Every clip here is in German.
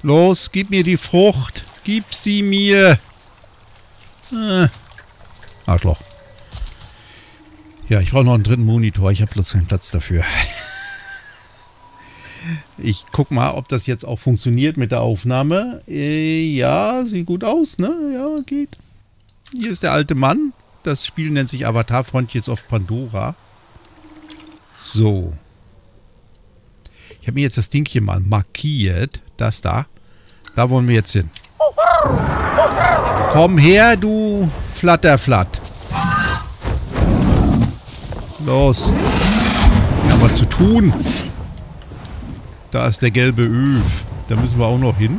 Los, gib mir die Frucht. Gib sie mir. Arschloch. Ja, ich brauche noch einen dritten Monitor. Ich habe bloß keinen Platz dafür. Ich guck mal, ob das jetzt auch funktioniert mit der Aufnahme. Ja, sieht gut aus, ne? Ja, geht. Hier ist der alte Mann. Das Spiel nennt sich Avatar Frontiers of Pandora. So. Ich habe mir jetzt das Ding hier mal markiert. Das da. Da wollen wir jetzt hin. Komm her, du Flatterflatt. Los. Wir haben was zu tun. Da ist der gelbe Öf. Da müssen wir auch noch hin.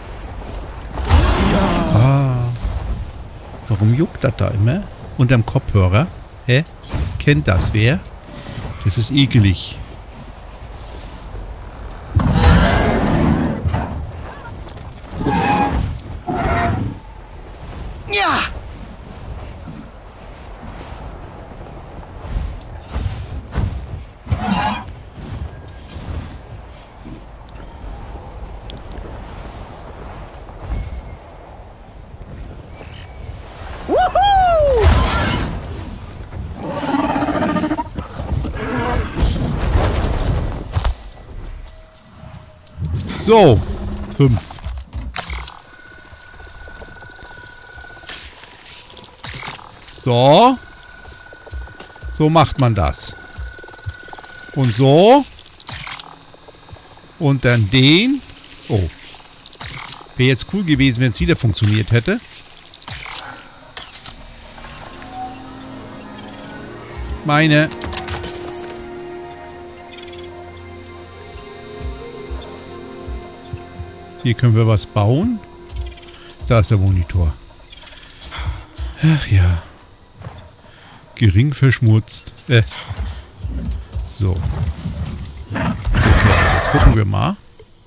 Ah. Warum juckt das da immer? Unterm Kopfhörer? Hä? Kennt das wer? Das ist ekelig. Ja! So. 5. So. So macht man das. Und so. Und dann den. Oh. Wäre jetzt cool gewesen, wenn es wieder funktioniert hätte. Meine. Hier können wir was bauen. Da ist der Monitor. Ach ja. Gering verschmutzt. So. Okay, jetzt gucken wir mal.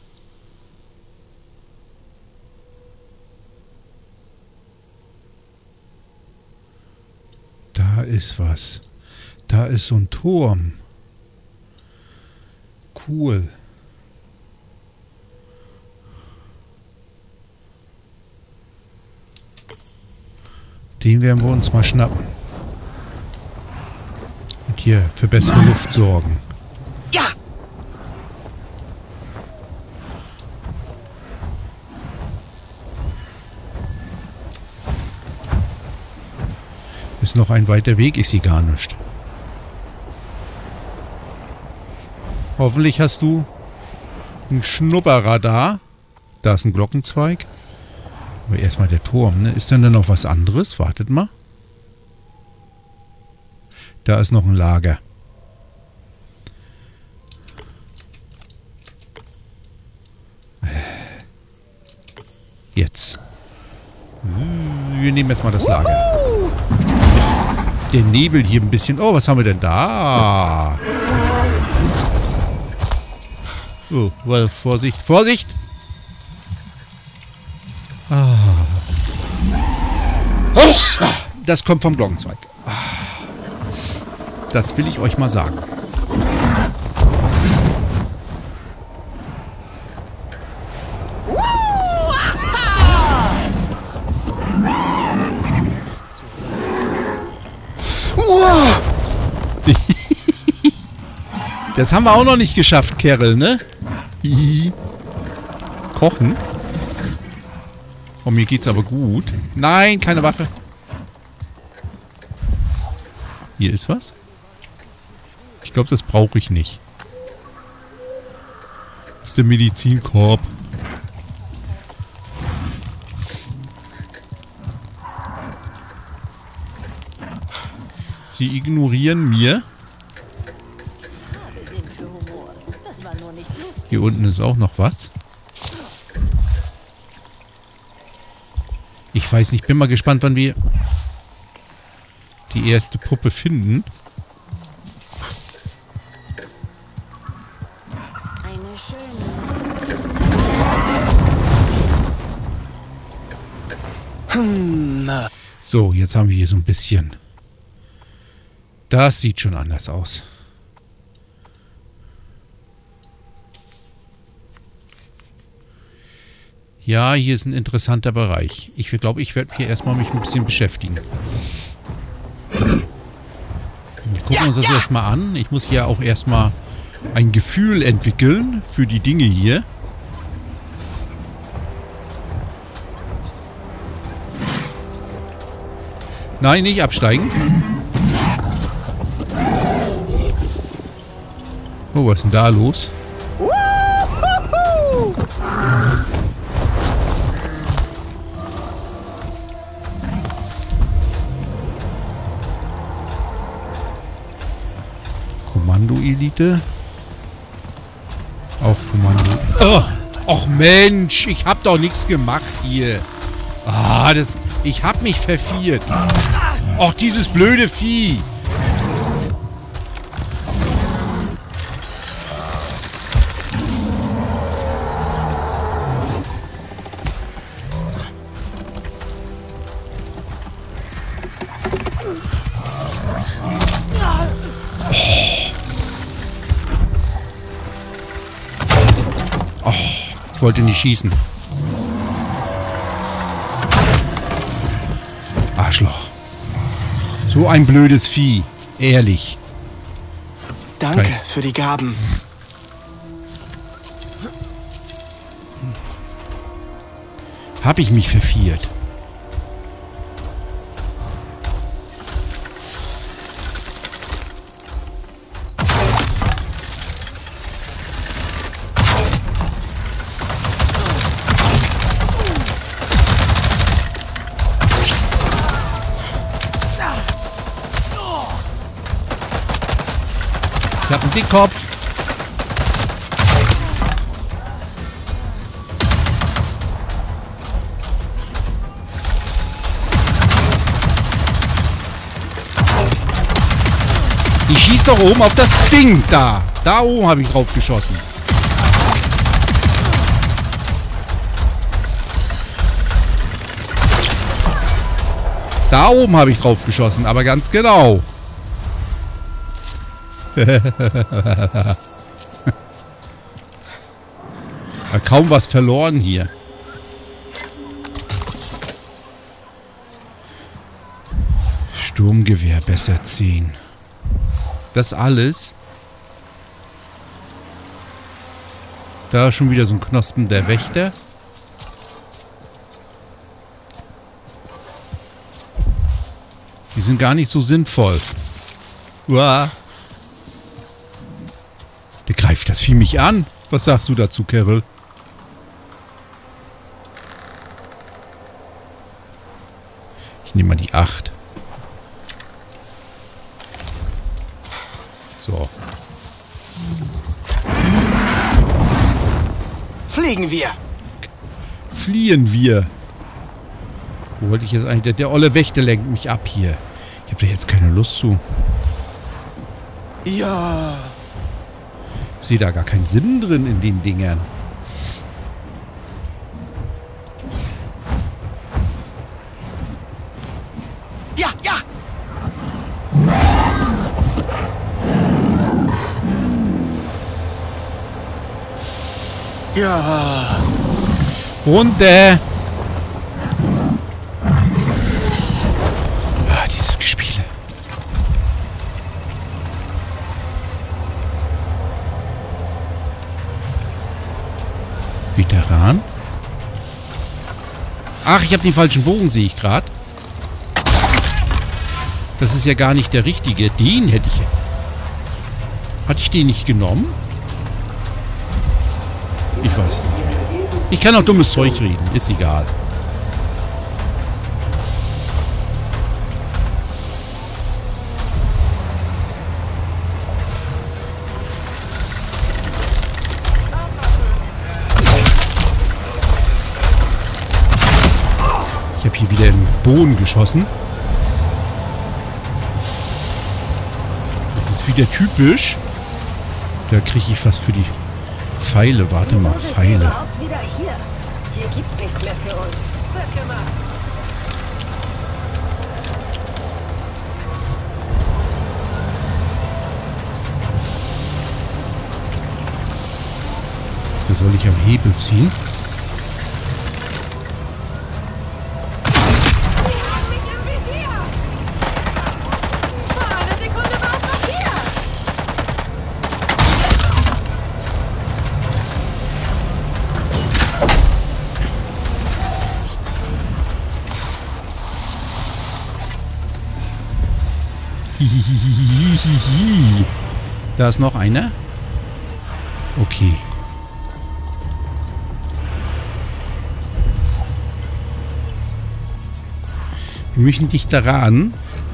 Da ist was. Da ist so ein Turm. Cool. Den werden wir uns mal schnappen. Und hier für bessere Luft sorgen. Ja! Ist noch ein weiter Weg, ist sie gar nicht. Hoffentlich hast du ein Schnupperradar. Da ist ein Glockenzweig. Aber erstmal der Turm, ne? Ist denn da noch was anderes? Wartet mal. Da ist noch ein Lager. Jetzt. Wir nehmen jetzt mal das Lager. Der Nebel hier ein bisschen. Oh, was haben wir denn da? Oh, well, Vorsicht, Vorsicht! Das kommt vom Glockenzweig. Das will ich euch mal sagen. Das haben wir auch noch nicht geschafft, Kerl, ne? Kochen. Oh, mir geht's aber gut. Nein, keine Waffe. Hier ist was. Ich glaube, das brauche ich nicht. Das ist der Medizinkorb. Sie ignorieren mir. Hier unten ist auch noch was. Ich weiß nicht, bin mal gespannt, wann wir die erste Puppe finden. So, jetzt haben wir hier so ein bisschen. Das sieht schon anders aus. Ja, hier ist ein interessanter Bereich. Ich glaube, ich werde hier erstmal mich ein bisschen beschäftigen. Wir gucken uns das erstmal an. Ich muss hier auch erstmal ein Gefühl entwickeln für die Dinge hier. Nein, nicht absteigen. Oh, was ist denn da los? Kommando-Elite. Auch Kommando. Oh, och Mensch, ich hab doch nichts gemacht hier. Ah, ich hab mich verfiert. Och, dieses blöde Vieh. Ich wollte nicht schießen. Arschloch. So ein blödes Vieh. Ehrlich. Danke für die Gaben. Hab ich mich verfiert. Ich hab einen Dickkopf. Ich schieß doch oben auf das Ding da. Da oben habe ich drauf geschossen. Da oben habe ich drauf geschossen, aber ganz genau. Kaum was verloren hier. Sturmgewehr besser 10. Das alles. Da schon wieder so ein Knospen der Wächter. Die sind gar nicht so sinnvoll. Uah. Der greift das Vieh mich an. Was sagst du dazu, Carol? Ich nehme mal die 8. So. Fliegen wir. Fliehen wir. Wo wollte ich jetzt eigentlich? Der olle Wächter lenkt mich ab hier. Ich habe da jetzt keine Lust zu. Ja. Ich sehe da gar keinen Sinn drin in den Dingern. Ja, ja. Ja. Runter. Ah, dieses Gespiele. Veteran. Ach, ich habe den falschen Bogen, sehe ich gerade. Das ist ja gar nicht der richtige. Den hätte ich... Hatte ich den nicht genommen? Ich weiß es nicht mehr. Ich kann auch dummes Zeug reden. Ist egal. Ich habe hier wieder im Boden geschossen. Das ist wieder typisch. Da kriege ich was für die Pfeile. Warte mal, Pfeile. Hier gibt's nichts mehr für uns. Wird gemacht. Da soll ich am Hebel ziehen. Da ist noch einer. Okay. Wir müssen dich daran.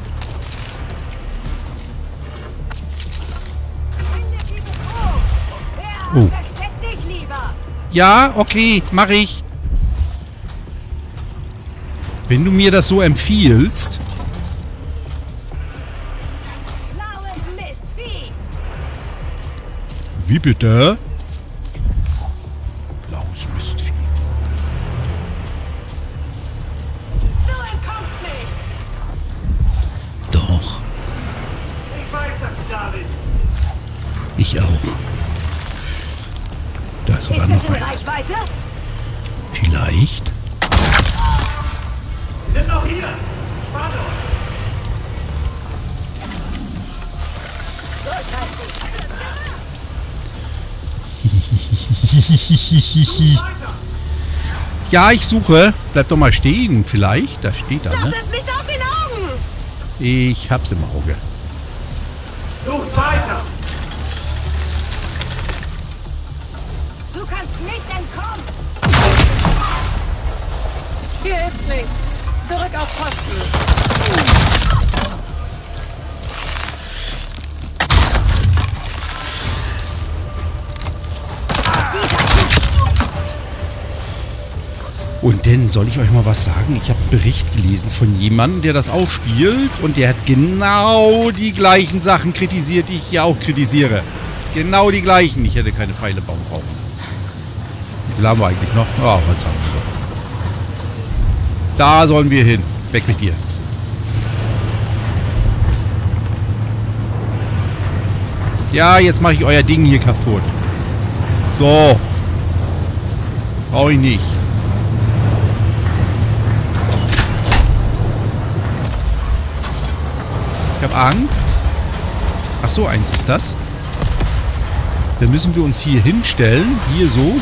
Oh. Versteck dich lieber. Ja, okay, mache ich. Wenn du mir das so empfiehlst. Blaues Mistvieh. Wie bitte? Blaues Mistvieh. Du entkommst nicht. Doch. Ich weiß, dass du da bist. Ich auch. Da ist sogar Ist es noch in einer. Reichweite? Vielleicht. Wir sind noch hier. Spannt euch. Ja, ich suche. Bleib doch mal stehen, vielleicht. Da steht er, Lass ne? es nicht aus den Augen. Ich hab's im Auge. Sucht weiter. Du kannst nicht entkommen. Hier ist nichts. Zurück auf Posten. Und dann soll ich euch mal was sagen. Ich habe einen Bericht gelesen von jemandem, der das auch spielt. Und der hat genau die gleichen Sachen kritisiert, die ich hier auch kritisiere. Genau die gleichen. Ich hätte keine Pfeile bauen brauchen. Wie viel haben wir eigentlich noch? Ja, was haben wir? Da sollen wir hin. Weg mit dir. Ja, jetzt mache ich euer Ding hier kaputt. So. Brauche ich nicht. Ich habe Angst. Ach so, eins ist das. Dann müssen wir uns hier hinstellen. Hier so.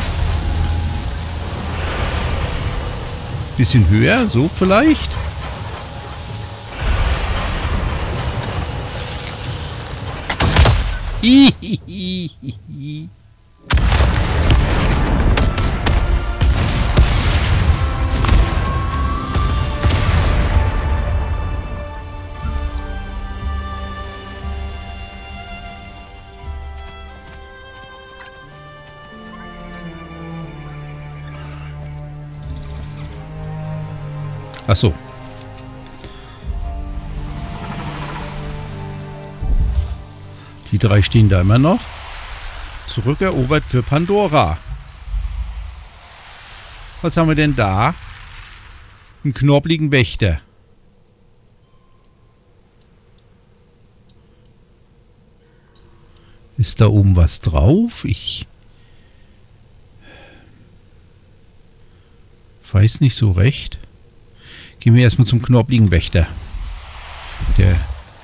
Bisschen höher, so vielleicht. Ach so. Die drei stehen da immer noch. Zurückerobert für Pandora. Was haben wir denn da? Einen knorpeligen Wächter. Ist da oben was drauf? Ich weiß nicht so recht. Gehen wir erstmal zum knorpeligen Wächter. Der.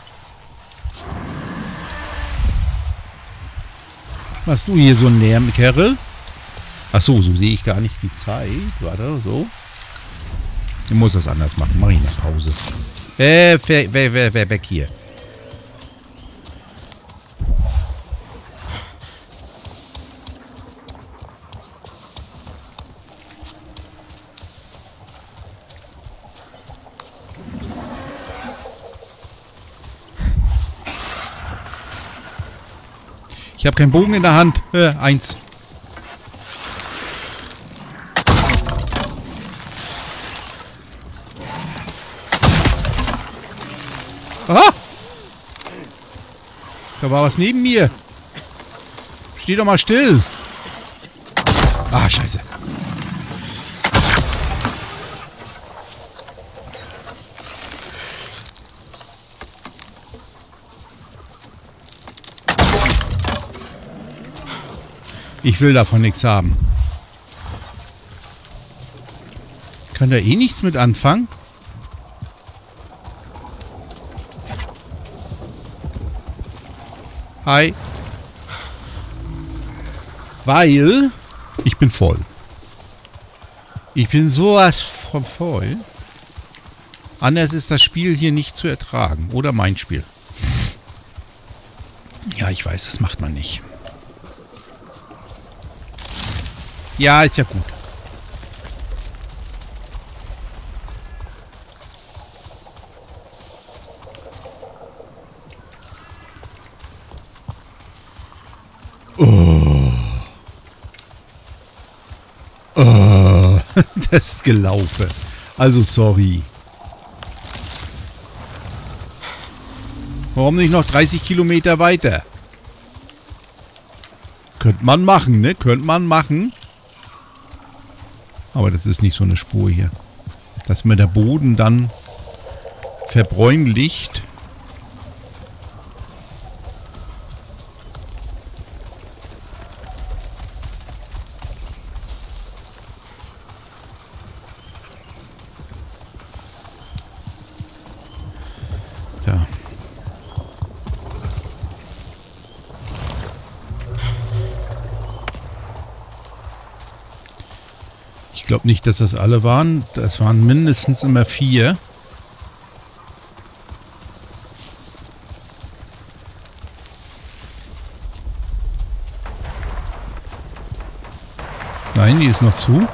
Was du hier so näher, Kerl? Ach so, so sehe ich gar nicht die Zeit. Warte, so. Ich muss das anders machen. Mach ich nach Pause. Weg hier. Ich habe keinen Bogen in der Hand. Eins. Ah! Da war was neben mir. Steh doch mal still. Ah, scheiße. Ich will davon nichts haben. Kann da eh nichts mit anfangen? Hi. Weil ich bin voll. Ich bin sowas von voll. Anders ist das Spiel hier nicht zu ertragen. Oder mein Spiel. Ja, ich weiß, das macht man nicht. Ja, ist ja gut. Das ist gelaufen. Also sorry. Warum nicht noch 30 Kilometer weiter? Könnte man machen, ne? Könnte man machen. Aber das ist nicht so eine Spur hier. Dass mir der Boden dann verbräunlicht. Da. Ich glaube nicht, dass das alle waren. Das waren mindestens immer 4. Nein, die ist noch zu.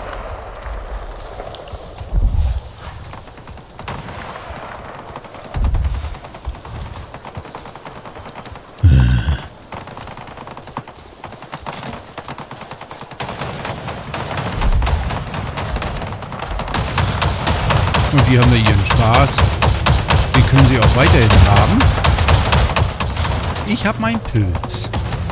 Und die haben da ihren Spaß. Den können sie auch weiterhin haben. Ich habe meinen Pilz.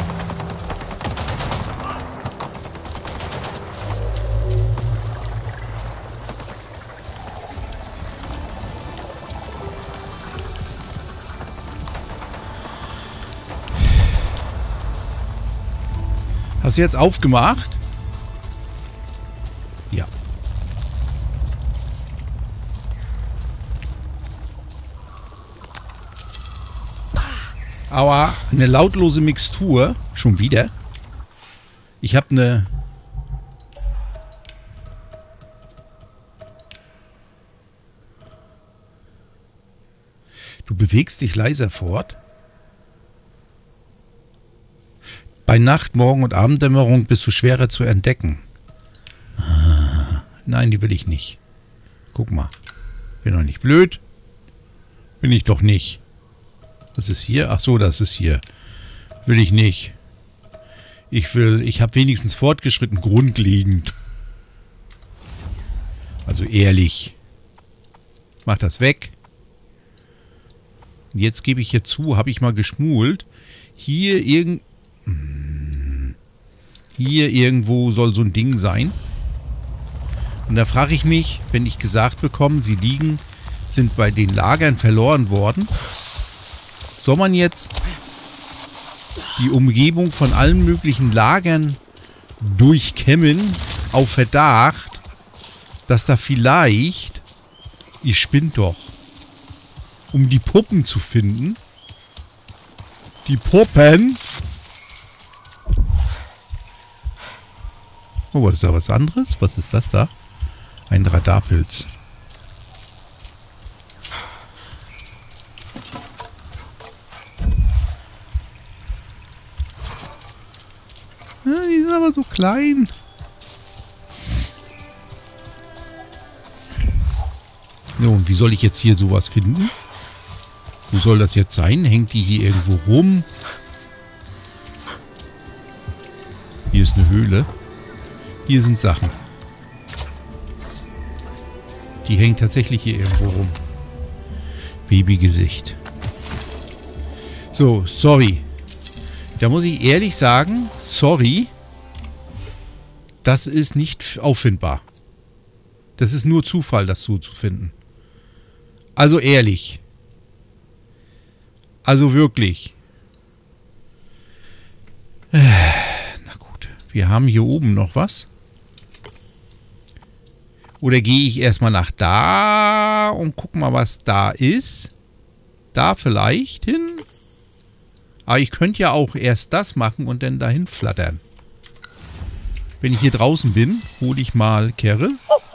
Hast du jetzt aufgemacht? Ja. Aua, eine lautlose Mixtur. Schon wieder. Ich habe eine... Du bewegst dich leiser fort. Bei Nacht, Morgen und Abenddämmerung bist du schwerer zu entdecken. Nein, die will ich nicht. Guck mal. Bin doch nicht blöd. Bin ich doch nicht. Was ist hier? Ach so, das ist hier. Will ich nicht. Ich habe wenigstens fortgeschritten, grundlegend. Also ehrlich. Mach das weg. Jetzt gebe ich hier zu, habe ich mal geschmult. Hier irgendwo soll so ein Ding sein. Und da frage ich mich, wenn ich gesagt bekomme, sie sind bei den Lagern verloren worden. Soll man jetzt die Umgebung von allen möglichen Lagern durchkämmen auf Verdacht, dass da vielleicht, ihr spinnt doch, um die Puppen zu finden. Die Puppen. Oh, was ist da was anderes? Was ist das da? Ein Radarpilz. Ja, die sind aber so klein. So, und wie soll ich jetzt hier sowas finden? Wo soll das jetzt sein? Hängt die hier irgendwo rum? Hier ist eine Höhle. Hier sind Sachen. Die hängt tatsächlich hier irgendwo rum. Babygesicht. So, sorry. Da muss ich ehrlich sagen, sorry. Das ist nicht auffindbar. Das ist nur Zufall, das so zu finden. Also ehrlich. Also wirklich. Na gut. Wir haben hier oben noch was. Oder gehe ich erstmal nach da und guck mal, was da ist. Da vielleicht hin. Aber ich könnte ja auch erst das machen und dann dahin flattern. Wenn ich hier draußen bin, hole ich mal Kerl.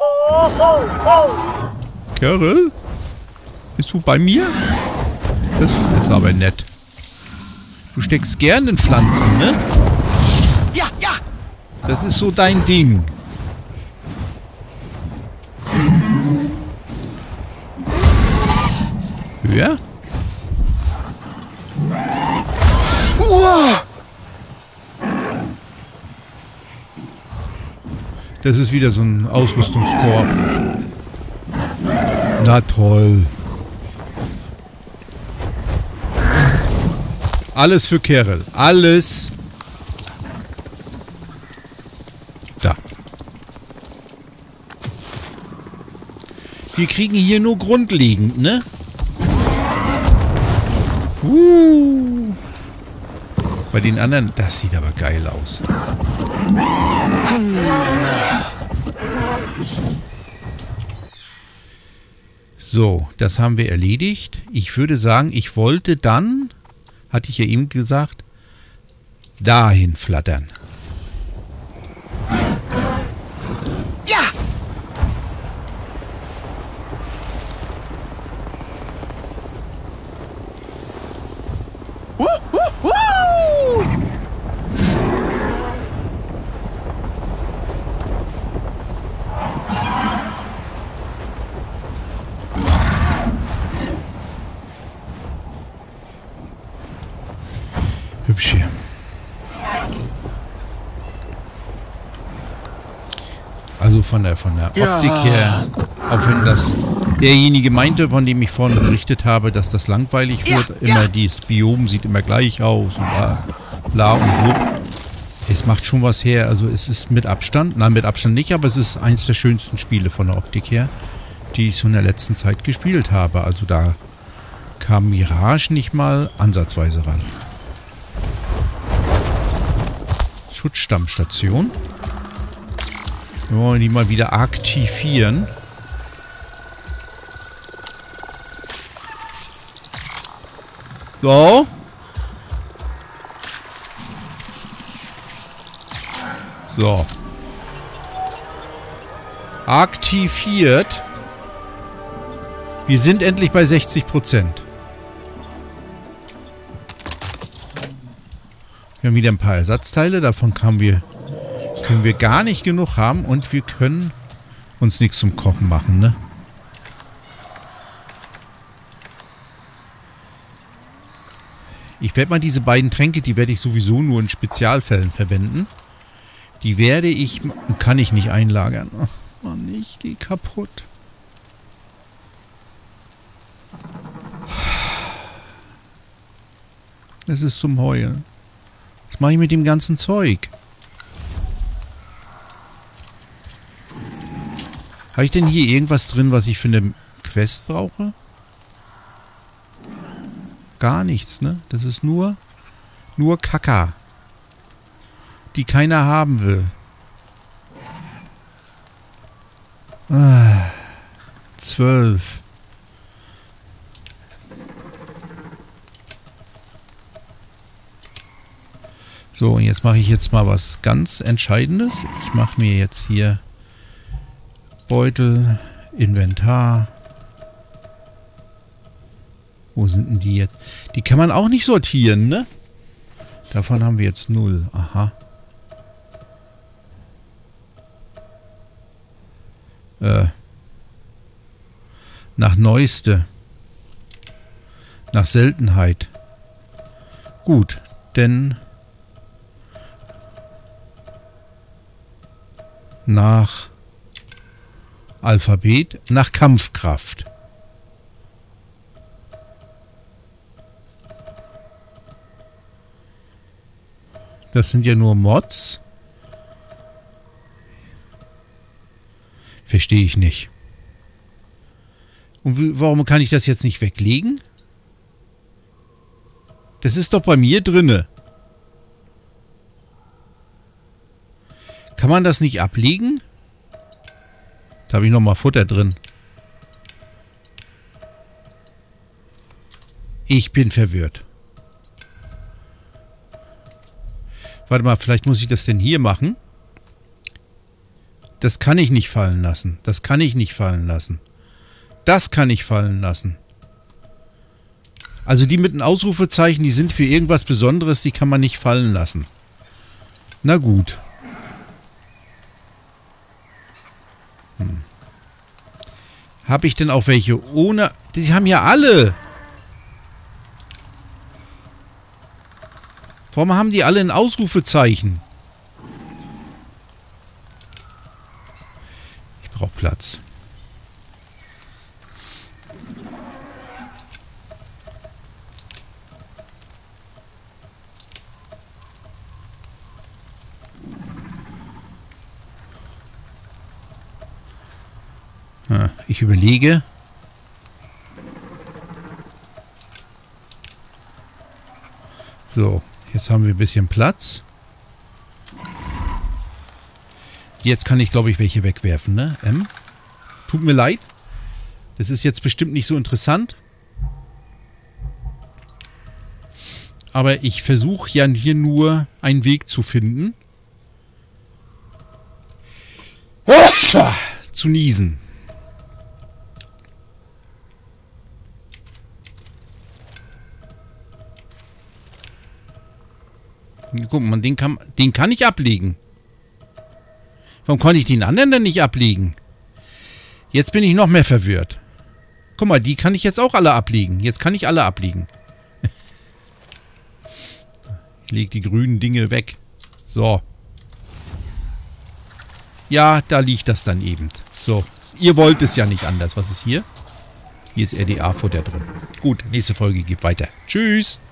Kerl? Bist du bei mir? Das ist aber nett. Du steckst gern in Pflanzen, ne? Ja, ja! Das ist so dein Ding. Höher? Wow! Das ist wieder so ein Ausrüstungskorb. Na toll. Alles für Kerl. Alles. Da. Wir kriegen hier nur grundlegend, ne? Bei den anderen, das sieht aber geil aus. So, das haben wir erledigt. Ich würde sagen, ich wollte dann, hatte ich ja eben gesagt, dahin flattern. Ja! Hübsch hier. Also von der Optik her, auch wenn das derjenige meinte, von dem ich vorhin berichtet habe, dass das langweilig wird, immer dieses Biom sieht immer gleich aus und bla und blub. Es macht schon was her, also es ist mit Abstand, nein mit Abstand nicht, aber es ist eins der schönsten Spiele von der Optik her, die ich so in der letzten Zeit gespielt habe. Also da kam Mirage nicht mal ansatzweise ran. Schutzstammstation. Wir wollen die mal wieder aktivieren. So. So. Aktiviert. Wir sind endlich bei 60%. Wir haben wieder ein paar Ersatzteile. Davon können wir gar nicht genug haben. Und wir können uns nichts zum Kochen machen, ne? Ich werde mal diese beiden Tränke, die werde ich sowieso nur in Spezialfällen verwenden. Die werde ich... Kann ich nicht einlagern. Ach Mann, ich gehe kaputt. Das ist zum Heulen. Was mache ich mit dem ganzen Zeug? Habe ich denn hier irgendwas drin, was ich für eine Quest brauche? Gar nichts, ne? Das ist nur Kacka. Die keiner haben will. 12. So, und jetzt mache ich jetzt mal was ganz Entscheidendes. Ich mache mir jetzt hier Beutel, Inventar. Wo sind denn die jetzt? Die kann man auch nicht sortieren, ne? Davon haben wir jetzt 0. Aha. Nach Neueste. Nach Seltenheit. Gut, denn nach Alphabet, nach Kampfkraft. Das sind ja nur Mods. Verstehe ich nicht. Und warum kann ich das jetzt nicht weglegen? Das ist doch bei mir drinne. Kann man das nicht ablegen? Da habe ich noch mal Futter drin. Ich bin verwirrt. Warte mal, vielleicht muss ich das denn hier machen. Das kann ich nicht fallen lassen. Das kann ich nicht fallen lassen. Das kann ich fallen lassen. Also die mit einem Ausrufezeichen, die sind für irgendwas Besonderes, die kann man nicht fallen lassen. Na gut. Habe ich denn auch welche ohne... Die haben ja alle. Warum haben die alle ein Ausrufezeichen? Ich brauche Platz. Ich überlege. So, jetzt haben wir ein bisschen Platz. Jetzt kann ich, glaube ich, welche wegwerfen, ne? Tut mir leid. Das ist jetzt bestimmt nicht so interessant. Aber ich versuche ja hier nur einen Weg zu finden. Zu niesen. Guck mal, den kann ich ablegen. Warum konnte ich den anderen denn nicht ablegen? Jetzt bin ich noch mehr verwirrt. Guck mal, die kann ich jetzt auch alle ablegen. Jetzt kann ich alle ablegen. Ich lege die grünen Dinge weg. So. Ja, da liegt das dann eben. So. Ihr wollt es ja nicht anders. Was ist hier? Hier ist RDA-Futter drin. Gut, nächste Folge geht weiter. Tschüss.